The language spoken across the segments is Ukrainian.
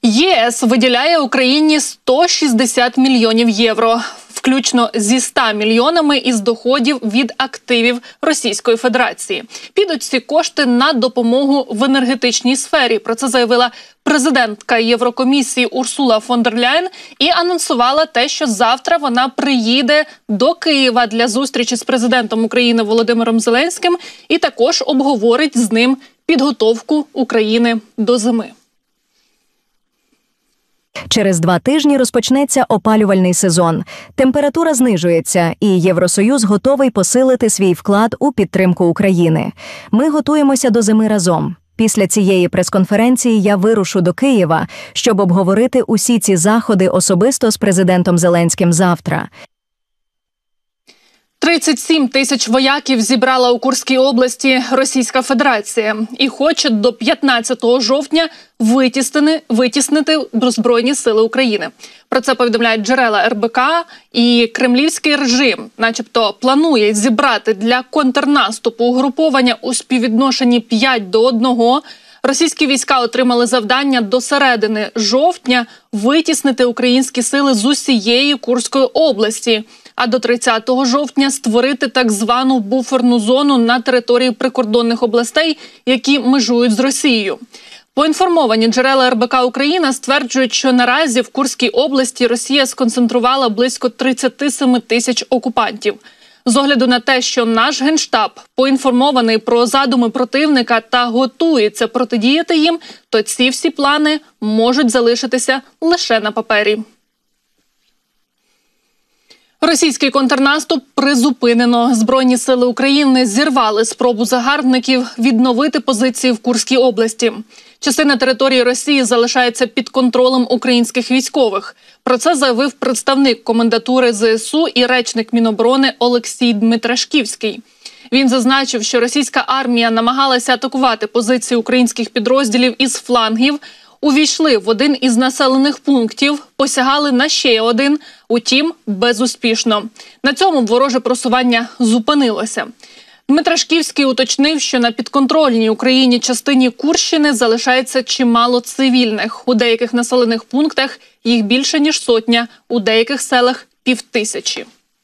ЄС виділяє Україні 160 мільйонів євро, включно зі 100 мільйонами із доходів від активів Російської Федерації. Підуть ці кошти на допомогу в енергетичній сфері. Про це заявила президентка Єврокомісії Урсула фон дер Ляєн і анонсувала те, що завтра вона приїде до Києва для зустрічі з президентом України Володимиром Зеленським і також обговорить з ним підготовку України до зими. Через 2 тижні розпочнеться опалювальний сезон. Температура знижується, і Євросоюз готовий посилити свій вклад у підтримку України. Ми готуємося до зими разом. Після цієї прес-конференції я вирушу до Києва, щоб обговорити усі ці заходи особисто з президентом Зеленським завтра. 37 тисяч вояків зібрала у Курській області Російська Федерація і хоче до 15 жовтня витіснити Збройні сили України. Про це повідомляють джерела РБК, і кремлівський режим начебто планує зібрати для контрнаступу угруповання у співвідношенні 5:1. Російські війська отримали завдання до середини жовтня витіснити українські сили з усієї Курської області, а до 30 жовтня створити так звану буферну зону на території прикордонних областей, які межують з Росією. Поінформовані джерела РБК Україна стверджують, що наразі в Курській області Росія сконцентрувала близько 37 тисяч окупантів. З огляду на те, що наш Генштаб поінформований про задуми противника та готується протидіяти їм, то ці всі плани можуть залишитися лише на папері. Російський контрнаступ призупинено. Збройні сили України зірвали спробу загарбників відновити позиції в Курській області. Частина території Росії залишається під контролем українських військових. Про це заявив представник комендатури ЗСУ і речник Міноборони Олексій Дмитрашківський. Він зазначив, що російська армія намагалася атакувати позиції українських підрозділів із флангів, увійшли в один із населених пунктів, посягали на ще один, утім безуспішно. На цьому вороже просування зупинилося. Дмитрашківський уточнив, що на підконтрольній Україні частині Курщини залишається чимало цивільних. У деяких населених пунктах їх більше ніж 100, у деяких селах – 5000.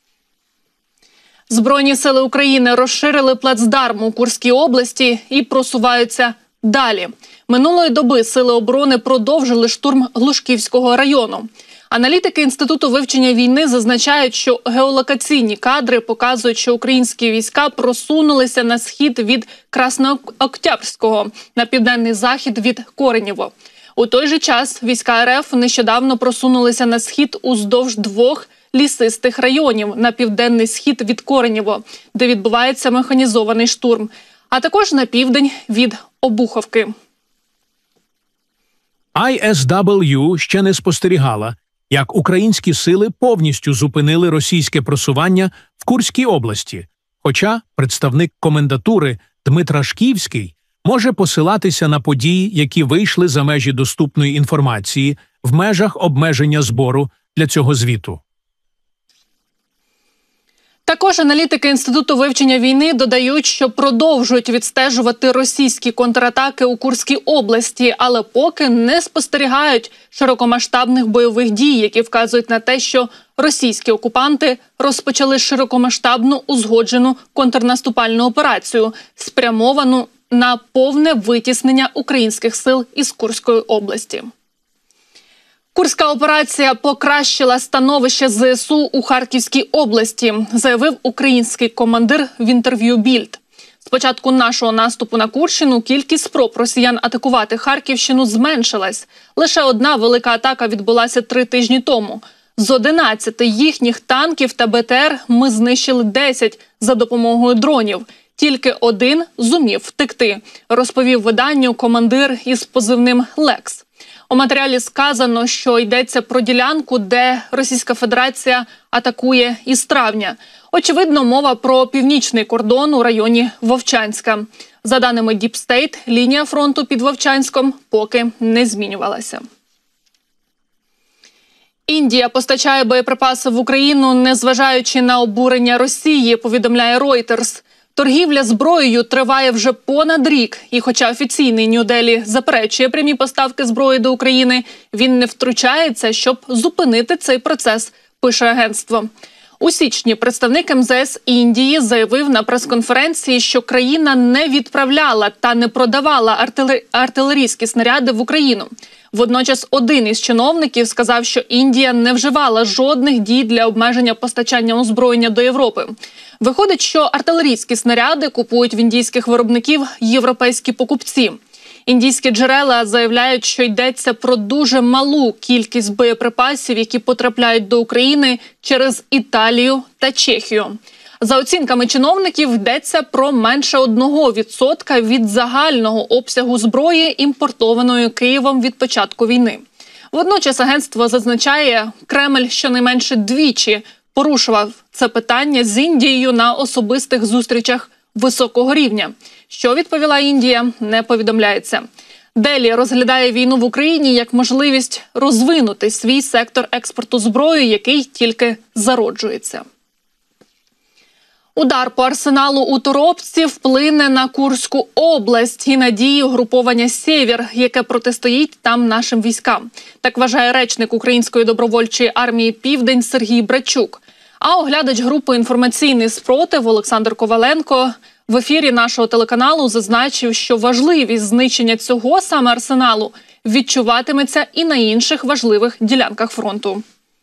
Збройні сили України розширили плацдарм у Курській області і просуваються далі. Минулої доби сили оборони продовжили штурм Глушківського району. Аналітики Інституту вивчення війни зазначають, що геолокаційні кадри показують, що українські війська просунулися на схід від Краснооктябрського, на південний захід від Коренєво. У той же час війська РФ нещодавно просунулися на схід уздовж 2 лісистих районів на південний схід від Коренєво, де відбувається механізований штурм, а також на південь від Обуховки. ISW ще не спостерігала, як українські сили повністю зупинили російське просування в Курській області, хоча представник комендатури Дмитрашківський може посилатися на події, які вийшли за межі доступної інформації в межах обмеження збору для цього звіту. Також аналітики Інституту вивчення війни додають, що продовжують відстежувати російські контратаки у Курській області, але поки не спостерігають широкомасштабних бойових дій, які вказують на те, що російські окупанти розпочали широкомасштабну узгоджену контрнаступальну операцію, спрямовану на повне витіснення українських сил із Курської області. Курська операція покращила становище ЗСУ у Харківській області, заявив український командир в інтерв'ю «Більд». З початку нашого наступу на Курщину кількість спроб росіян атакувати Харківщину зменшилась. Лише одна велика атака відбулася 3 тижні тому. З 11 їхніх танків та БТР ми знищили 10 за допомогою дронів. Тільки один зумів втекти, розповів виданню командир із позивним «Лекс». У матеріалі сказано, що йдеться про ділянку, де Російська Федерація атакує із травня. Очевидно, мова про північний кордон у районі Вовчанська. За даними Deep State, лінія фронту під Вовчанськом поки не змінювалася. Індія постачає боєприпаси в Україну, незважаючи на обурення Росії, повідомляє Reuters. Торгівля зброєю триває вже понад рік, і хоча офіційний Нью-Делі заперечує прямі поставки зброї до України, він не втручається, щоб зупинити цей процес, пише агентство. У січні представник МЗС Індії заявив на прес-конференції, що країна не відправляла та не продавала артилерійські снаряди в Україну. Водночас один із чиновників сказав, що Індія не вживала жодних дій для обмеження постачання озброєння до Європи. Виходить, що артилерійські снаряди купують в індійських виробників європейські покупці. Індійські джерела заявляють, що йдеться про дуже малу кількість боєприпасів, які потрапляють до України через Італію та Чехію. За оцінками чиновників, йдеться про менше 1% від загального обсягу зброї, імпортованої Києвом від початку війни. Водночас агентство зазначає, Кремль щонайменше двічі порушував це питання з Індією на особистих зустрічах високого рівня. Що відповіла Індія, не повідомляється. Делі розглядає війну в Україні як можливість розвинути свій сектор експорту зброї, який тільки зароджується. Удар по арсеналу у Торопці вплине на Курську область і на дії угруповання «Сєвєр», яке протистоїть там нашим військам. Так вважає речник Української добровольчої армії «Південь» Сергій Брачук. А оглядач групи «Інформаційний спротив» Олександр Коваленко в ефірі нашого телеканалу зазначив, що важливість знищення цього саме арсеналу відчуватиметься і на інших важливих ділянках фронту.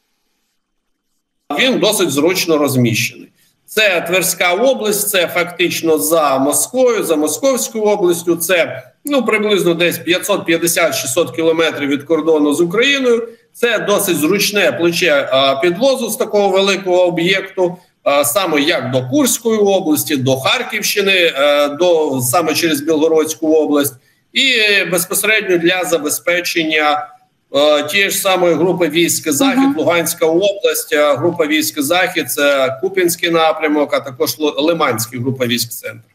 Він досить зручно розміщений. Це Тверська область, це фактично за Москвою, за Московською областю, це приблизно десь 550-600 кілометрів від кордону з Україною. Це досить зручне плече підвозу з такого великого об'єкту, саме як до Курської області, до Харківщини, саме через Білгородську область, і безпосередньо для забезпечення тієї ж самої групи військ «Захід», Луганська область, група військ «Захід», це Куп'янський напрямок, а також Лиманський група військ «Центр».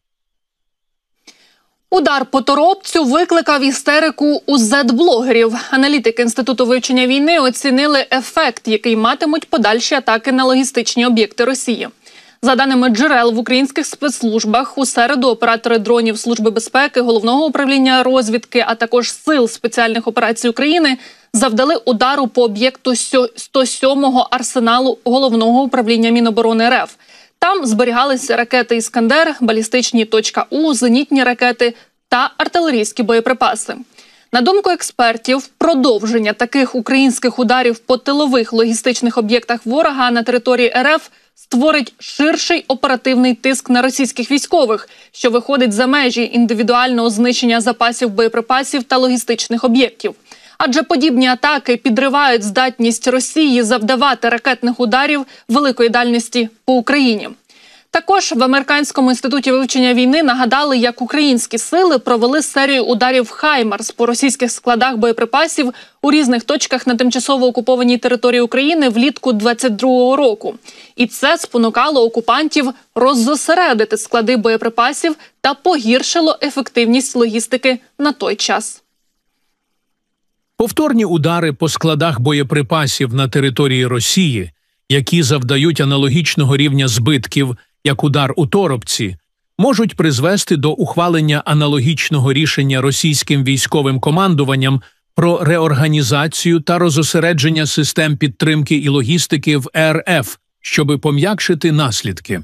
Удар по Торопцю викликав істерику у зет-блогерів. Аналітики Інституту вивчення війни оцінили ефект, який матимуть подальші атаки на логістичні об'єкти Росії. За даними джерел в українських спецслужбах, у середу оператори дронів Служби безпеки, Головного управління розвідки, а також Сил спеціальних операцій України завдали удару по об'єкту 107-го арсеналу Головного управління Міноборони РФ. Там зберігалися ракети «Іскандер», балістичні .У, зенітні ракети та артилерійські боєприпаси. На думку експертів, продовження таких українських ударів по тилових логістичних об'єктах ворога на території РФ створить ширший оперативний тиск на російських військових, що виходить за межі індивідуального знищення запасів боєприпасів та логістичних об'єктів. Адже подібні атаки підривають здатність Росії завдавати ракетних ударів великої дальності по Україні. Також в Американському інституті вивчення війни нагадали, як українські сили провели серію ударів «Хаймарс» по російських складах боєприпасів у різних точках на тимчасово окупованій території України влітку 2022 року. І це спонукало окупантів роззосередити склади боєприпасів та погіршило ефективність логістики на той час. Повторні удари по складах боєприпасів на території Росії, які завдають аналогічного рівня збитків, як удар у Торопці, можуть призвести до ухвалення аналогічного рішення російським військовим командуванням про реорганізацію та розосередження систем підтримки і логістики в РФ, щоби пом'якшити наслідки.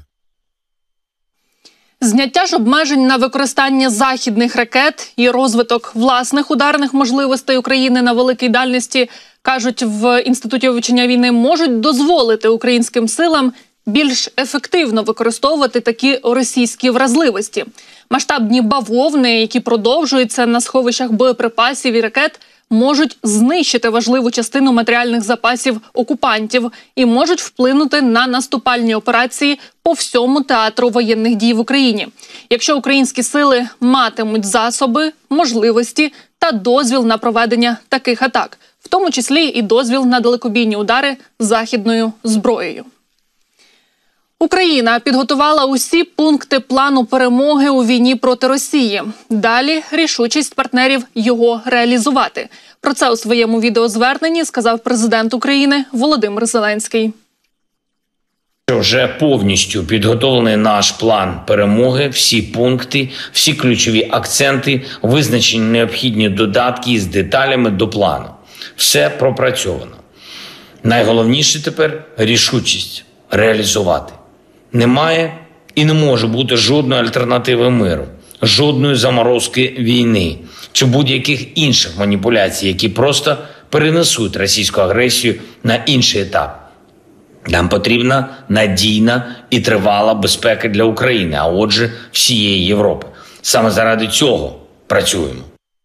Зняття ж обмежень на використання західних ракет і розвиток власних ударних можливостей України на великій дальності, кажуть в Інституті вивчення війни, можуть дозволити українським силам більш ефективно використовувати такі російські вразливості. Масштабні бавовни, які продовжуються на сховищах боєприпасів і ракет, можуть знищити важливу частину матеріальних запасів окупантів і можуть вплинути на наступальні операції по всьому театру воєнних дій в Україні. Якщо українські сили матимуть засоби, можливості та дозвіл на проведення таких атак, в тому числі і дозвіл на далекобійні удари західною зброєю. Україна підготувала усі пункти плану перемоги у війні проти Росії. Далі рішучість партнерів його реалізувати. Про це у своєму відеозверненні сказав президент України Володимир Зеленський. Що вже повністю підготовлений наш план перемоги, всі пункти, всі ключові акценти, визначені необхідні додатки з деталями до плану. Все пропрацьовано. Найголовніше тепер – рішучість реалізувати. Немає і не може бути жодної альтернативи миру, жодної заморозки війни чи будь-яких інших маніпуляцій, які просто перенесуть російську агресію на інший етап. Нам потрібна надійна і тривала безпека для України, а отже, всієї Європи. Саме заради цього працюємо.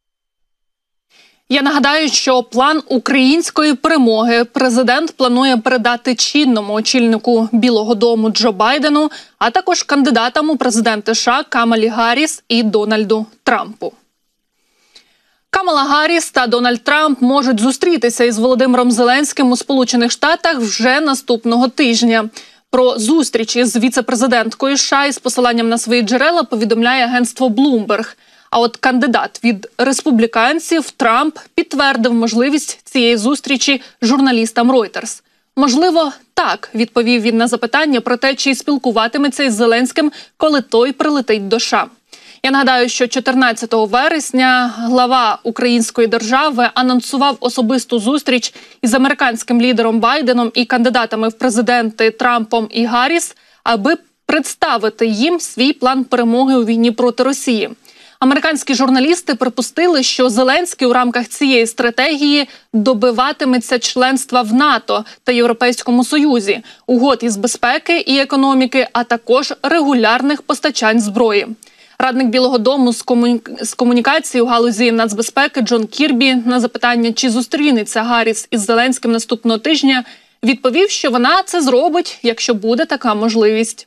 Я нагадаю, що план української перемоги президент планує передати чинному очільнику Білого дому Джо Байдену, а також кандидатам у президенти США Камалі Гарріс і Дональду Трампу. Камала Гарріс та Дональд Трамп можуть зустрітися із Володимиром Зеленським у Сполучених Штатах вже наступного тижня. Про зустріч із віце-президенткою США із посиланням на свої джерела повідомляє агентство Bloomberg. А от кандидат від республіканців Трамп підтвердив можливість цієї зустрічі журналістам Reuters. «Можливо, так», – відповів він на запитання про те, чи спілкуватиметься із Зеленським, коли той прилетить до США. Я нагадаю, що 14 вересня глава української держави анонсував особисту зустріч із американським лідером Байденом і кандидатами в президенти Трампом і Гарріс, аби представити їм свій план перемоги у війні проти Росії. Американські журналісти припустили, що Зеленський у рамках цієї стратегії добиватиметься членства в НАТО та Європейському Союзі, угод із безпеки і економіки, а також регулярних постачань зброї. Радник Білого дому з комунікації у галузі нацбезпеки Джон Кірбі на запитання, чи зустрінеться Гарріс із Зеленським наступного тижня, відповів, що вона це зробить, якщо буде така можливість.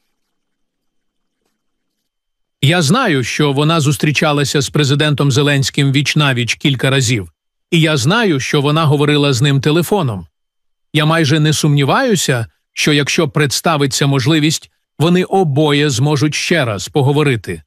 Я знаю, що вона зустрічалася з президентом Зеленським віч-навіч кілька разів. І я знаю, що вона говорила з ним телефоном. Я майже не сумніваюся, що якщо представиться можливість, вони обоє зможуть ще раз поговорити.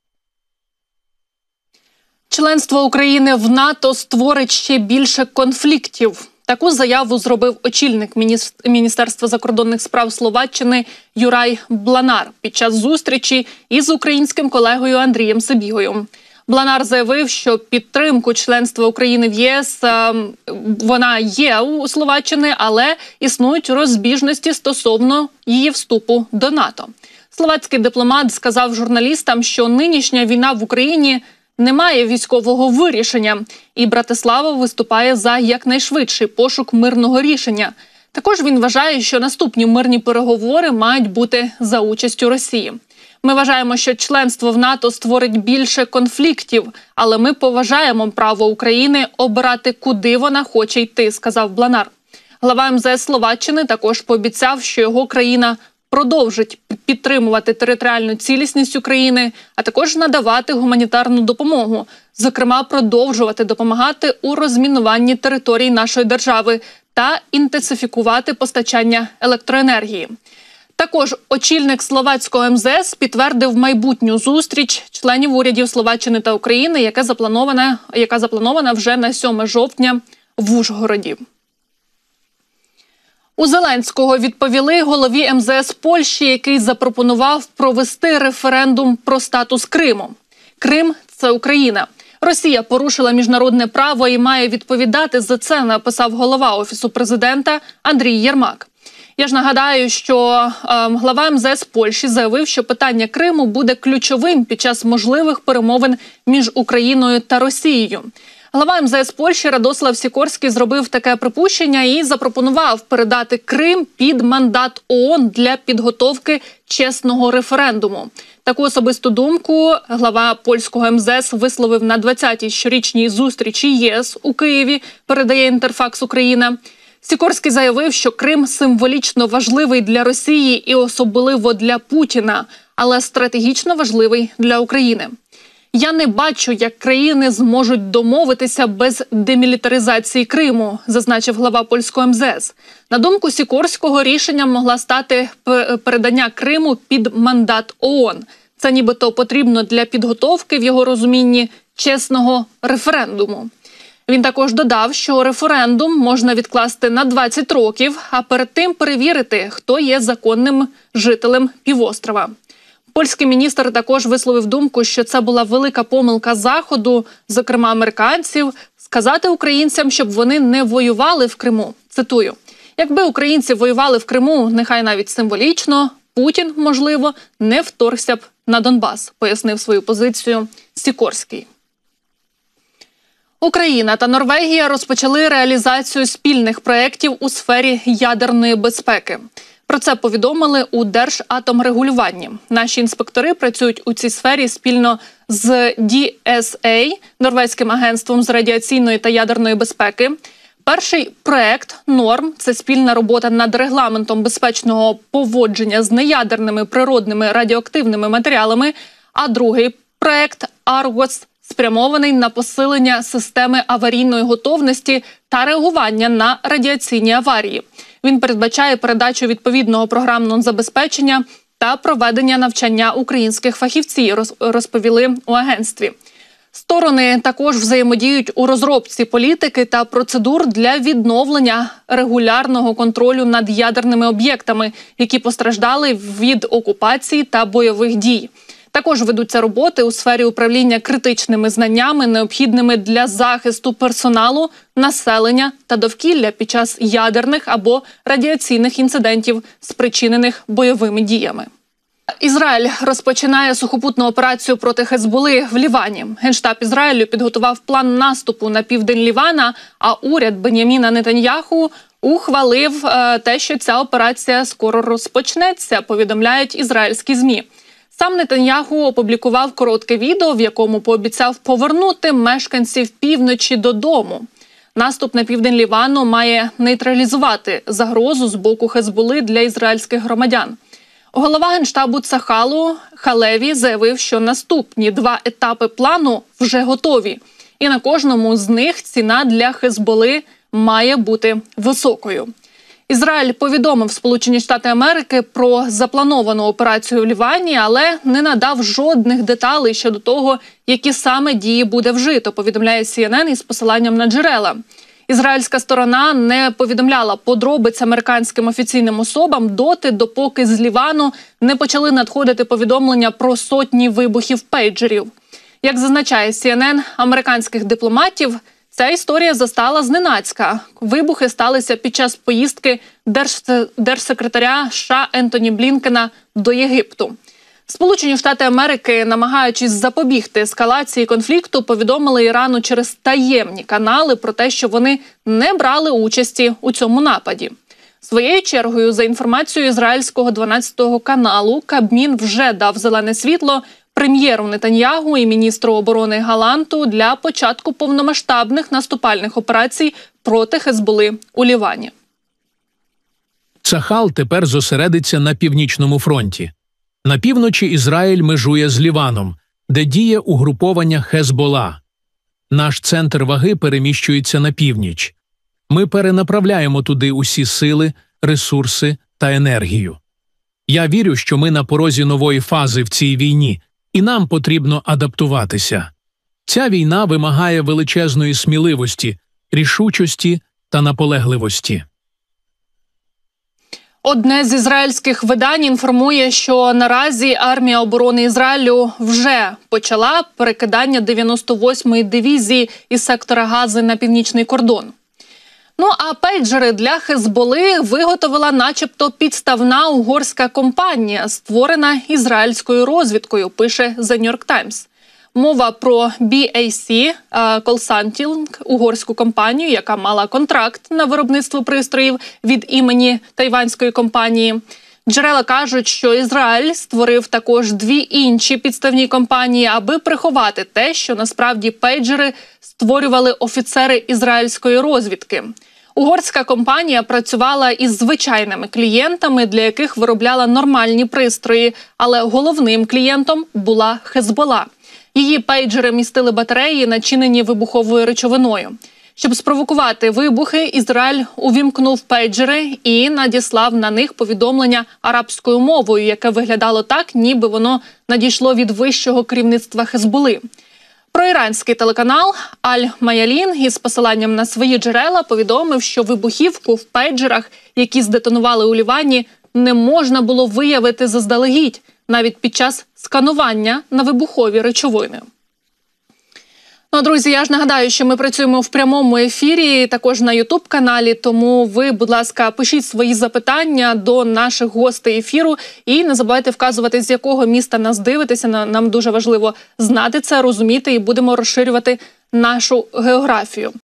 Членство України в НАТО створить ще більше конфліктів. Таку заяву зробив очільник Міністерства закордонних справ Словаччини Юрай Бланар під час зустрічі із українським колегою Андрієм Сибігою. Бланар заявив, що підтримку членства України в ЄС вона є у Словаччини, але існують розбіжності стосовно її вступу до НАТО. Словацький дипломат сказав журналістам, що нинішня війна в Україні немає військового вирішення, і Братислава виступає за якнайшвидший пошук мирного рішення. Також він вважає, що наступні мирні переговори мають бути за участю Росії. Ми вважаємо, що членство в НАТО створить більше конфліктів, але ми поважаємо право України обирати, куди вона хоче йти, сказав Бланар. Глава МЗС Словаччини також пообіцяв, що його країна продовжить підтримувати територіальну цілісність України, а також надавати гуманітарну допомогу, зокрема продовжувати допомагати у розмінуванні територій нашої держави та інтенсифікувати постачання електроенергії. Також очільник словацького МЗС підтвердив майбутню зустріч членів урядів Словаччини та України, яка запланована вже на 7 жовтня в Ужгороді. У Зеленського відповіли голові МЗС Польщі, який запропонував провести референдум про статус Криму. Крим – це Україна. Росія порушила міжнародне право і має відповідати за це, написав голова Офісу президента Андрій Єрмак. Я ж нагадаю, що глава МЗС Польщі заявив, що питання Криму буде ключовим під час можливих перемовин між Україною та Росією. Глава МЗС Польщі Радослав Сікорський зробив таке припущення і запропонував передати Крим під мандат ООН для підготовки чесного референдуму. Таку особисту думку глава польського МЗС висловив на 20-й щорічній зустрічі ЄС у Києві, передає Інтерфакс Україна. Сікорський заявив, що Крим символічно важливий для Росії і особливо для Путіна, але стратегічно важливий для України. «Я не бачу, як країни зможуть домовитися без демілітаризації Криму», зазначив глава польського МЗС. На думку Сікорського, рішенням могла стати передання Криму під мандат ООН. Це нібито потрібно для підготовки, в його розумінні, чесного референдуму. Він також додав, що референдум можна відкласти на 20 років, а перед тим перевірити, хто є законним жителем півострова. Польський міністр також висловив думку, що це була велика помилка Заходу, зокрема американців, сказати українцям, щоб вони не воювали в Криму. Цитую: «Якби українці воювали в Криму, нехай навіть символічно, Путін, можливо, не вторгся б на Донбас», пояснив свою позицію Сікорський. Україна та Норвегія розпочали реалізацію спільних проєктів у сфері ядерної безпеки. Про це повідомили у Держатомрегулюванні. Наші інспектори працюють у цій сфері спільно з DSA, Норвезьким агентством з радіаційної та ядерної безпеки. Перший проєкт «Норм» – це спільна робота над регламентом безпечного поводження з неядерними природними радіоактивними матеріалами, а другий проєкт «Аргос» спрямований на посилення системи аварійної готовності та реагування на радіаційні аварії. Він передбачає передачу відповідного програмного забезпечення та проведення навчання українських фахівців, розповіли у агентстві. Сторони також взаємодіють у розробці політики та процедур для відновлення регулярного контролю над ядерними об'єктами, які постраждали від окупації та бойових дій. Також ведуться роботи у сфері управління критичними знаннями, необхідними для захисту персоналу, населення та довкілля під час ядерних або радіаційних інцидентів, спричинених бойовими діями. Ізраїль розпочинає сухопутну операцію проти Хезболи в Лівані. Генштаб Ізраїлю підготував план наступу на південь Лівана, а уряд Бен'яміна Нетаньяху ухвалив те, що ця операція скоро розпочнеться, повідомляють ізраїльські ЗМІ. Сам Нетаньяху опублікував коротке відео, в якому пообіцяв повернути мешканців півночі додому. Наступ на південь Лівану має нейтралізувати загрозу з боку Хезболи для ізраїльських громадян. Голова Генштабу Цахалу Халеві заявив, що наступні 2 етапи плану вже готові. І на кожному з них ціна для Хезболи має бути високою. Ізраїль повідомив Сполучені Штати Америки про заплановану операцію в Лівані, але не надав жодних деталей щодо того, які саме дії буде вжито, повідомляє CNN із посиланням на джерела. Ізраїльська сторона не повідомляла подробиць американським офіційним особам доти, допоки з Лівану не почали надходити повідомлення про сотні вибухів пейджерів. Як зазначає CNN, американських дипломатів ця історія застала зненацька. Вибухи сталися під час поїздки держсекретаря США Ентоні Блінкена до Єгипту. Сполучені Штати Америки, намагаючись запобігти ескалації конфлікту, повідомили Ірану через таємні канали про те, що вони не брали участі у цьому нападі. Своєю чергою, за інформацією ізраїльського 12-го каналу, Кабмін вже дав зелене світло прем'єру Нетаньяху і міністру оборони Галанту для початку повномасштабних наступальних операцій проти Хезболи у Лівані. Цахал тепер зосередиться на північному фронті. На півночі Ізраїль межує з Ліваном, де діє угруповання Хезбола. Наш центр ваги переміщується на північ. Ми перенаправляємо туди усі сили, ресурси та енергію. Я вірю, що ми на порозі нової фази в цій війні, і нам потрібно адаптуватися. Ця війна вимагає величезної сміливості, рішучості та наполегливості. Одне з ізраїльських видань інформує, що наразі армія оборони Ізраїлю вже почала перекидання 98-ї дивізії із сектора Гази на північний кордон. Ну а пейджери для Хезболи виготовила начебто підставна угорська компанія, створена ізраїльською розвідкою, пише The New York Times. Мова про BAC Consulting, угорську компанію, яка мала контракт на виробництво пристроїв від імені тайванської компанії. Джерела кажуть, що Ізраїль створив також 2 інші підставні компанії, аби приховати те, що насправді пейджери створювали офіцери ізраїльської розвідки. Угорська компанія працювала із звичайними клієнтами, для яких виробляла нормальні пристрої, але головним клієнтом була Хезбола. Її пейджери містили батареї, начинені вибуховою речовиною. Щоб спровокувати вибухи, Ізраїль увімкнув пейджери і надіслав на них повідомлення арабською мовою, яке виглядало так, ніби воно надійшло від вищого керівництва Хезболи. Проіранський телеканал Аль-Маялін із посиланням на свої джерела повідомив, що вибухівку в пейджерах, які здетонували у Лівані, не можна було виявити заздалегідь, навіть під час сканування на вибухові речовини. Ну, друзі, я ж нагадаю, що ми працюємо в прямому ефірі, також на YouTube-каналі, тому ви, будь ласка, пишіть свої запитання до наших гостей ефіру і не забувайте вказувати, з якого міста нас дивитеся. Нам дуже важливо знати це, розуміти і будемо розширювати нашу географію.